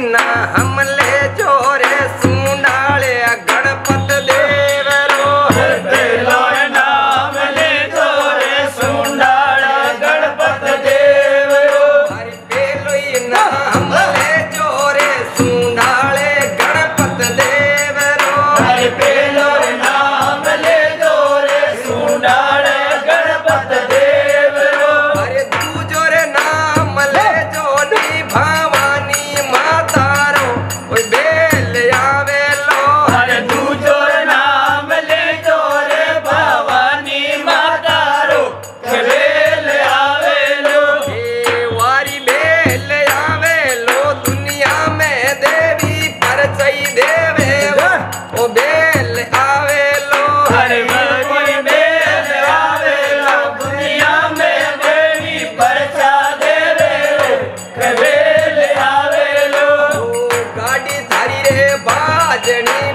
ना हमले जोरे सुंडाले गणपत देव रो बेलो नाम ले जोरे सुंडाल गणपत देव रो हरि बेलो ना हमले जोरे सुंडाले गणपत देव रो हरि बेलो नाम ले जोरे सुंडाल गणपत देव रो अरे तू जोरे नाम ले जोनी भवानी माता रो ओए बेल आवे लो हरे तू जोर नाम ले जोरे भवानी माता रो बेल आवे लो ए वारी बेल आवे लो दुनिया में देवी परचई देवे ओ बेल आवे लो हरे कोई बेल आवे लो दुनिया में देवी परचा देवे रो बेल आवे लो ओ गाड़ी थारी रे बाजनी